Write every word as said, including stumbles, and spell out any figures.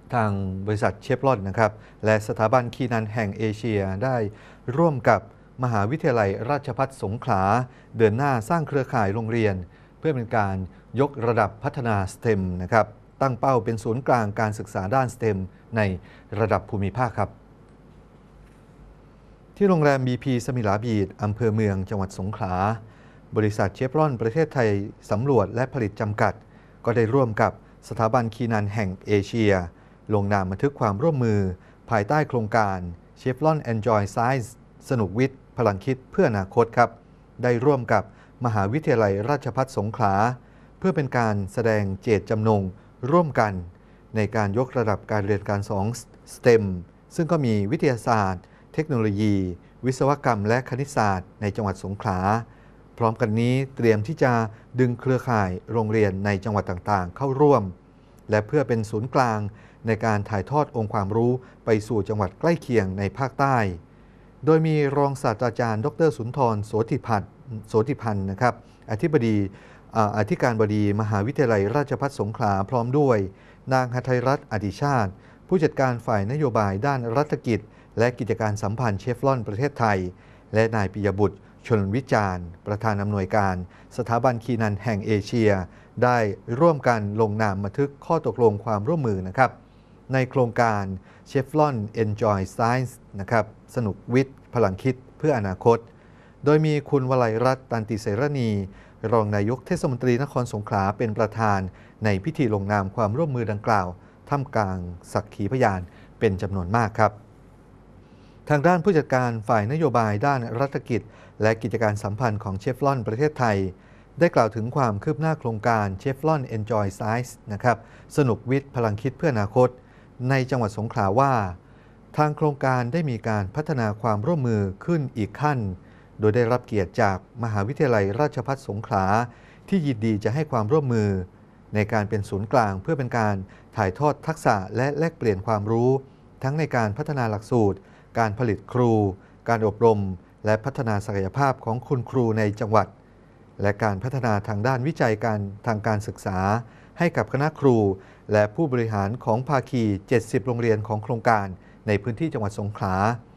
ทางบริษัทเชฟรอนนะครับและสถาบันคีนันแห่งเอเชียได้ร่วมกับมหาวิทยาลัยราชภัฏสงขลาเดินหน้าสร้างเครือข่ายโรงเรียนเพื่อเป็นการยกระดับพัฒนา ส ที อี เอ็ม นะครับตั้งเป้าเป็นศูนย์กลางการศึกษาด้าน ส ที อี เอ็ม ในระดับภูมิภาคครับที่โรงแรม บี พี สมิลาบีชอำเภอเมืองจังหวัดสงขลาบริษัทเชฟรอนประเทศไทยสำรวจและผลิตจำกัดก็ได้ร่วมกับสถาบันคีนันแห่งเอเชียลงนามบันทึกความร่วมมือภายใต้โครงการเชฟรอน Enjoy Science สนุกวิทย์พลังคิดเพื่ออนาคตครับได้ร่วมกับมหาวิทยาลัยราชภัฏสงขลาเพื่อเป็นการแสดงเจตจำนงร่วมกันในการยกระดับการเรียนการสอน ส ที อี เอ็ม ซึ่งก็มีวิทยาศาสตร์เทคโนโลยี วิศวกรรมและคณิตศาสตร์ในจังหวัดสงขลาพร้อมกันนี้เตรียมที่จะดึงเครือข่ายโรงเรียนในจังหวัดต่างๆเข้าร่วมและเพื่อเป็นศูนย์กลางในการถ่ายทอดองค์ความรู้ไปสู่จังหวัดใกล้เคียงในภาคใต้โดยมีรองศาสตราจารย์ดรสุนทรโสติพันธ์โสติพันธ์นะครับอธิบดีอธิการบดีมหาวิทยาลัยราชภัฏสงขลาพร้อมด้วยนางหทัยรัตน์อดิชาติผู้จัดการฝ่ายนโยบายด้านรัฐกิจและกิจการสัมพันธ์เชฟรอนประเทศไทยและนายปิยบุตรชลวิจารณ์ประธานอำนวยการสถาบันคีนันแห่งเอเชียได้ร่วมกันลงนามบันทึกข้อตกลงความร่วมมือนะครับในโครงการเชฟรอน Enjoy Science นะครับสนุกวิทย์พลังคิดเพื่ออนาคตโดยมีคุณวลัยรัตน์ตันติเสรณีรองนายกเทศมนตรีนครสงขลาเป็นประธานในพิธีลงนามความร่วมมือดังกล่าวท่ามกลางสักขีพยานเป็นจำนวนมากครับทางด้านผู้จัดการฝ่ายนโยบายด้านรัฐกิจและกิจการสัมพันธ์ของเชฟรอนประเทศไทยได้กล่าวถึงความคืบหน้าโครงการเชฟรอน Enjoy Science นะครับสนุกวิทย์พลังคิดเพื่ออนาคตในจังหวัดสงขลาว่าทางโครงการได้มีการพัฒนาความร่วมมือขึ้นอีกขั้นโดยได้รับเกียรติจากมหาวิทยาลัยราชภัฏสงขลาที่ยินดีจะให้ความร่วมมือในการเป็นศูนย์กลางเพื่อเป็นการถ่ายทอดทักษะและแลกเปลี่ยนความรู้ทั้งในการพัฒนาหลักสูตรการผลิตครูการอบรมและพัฒนาศักยภาพของคุณครูในจังหวัดและการพัฒนาทางด้านวิจัยการทางการศึกษาให้กับคณะครูและผู้บริหารของภาคีเจ็ดสิบโรงเรียนของโครงการในพื้นที่จังหวัดสงขลา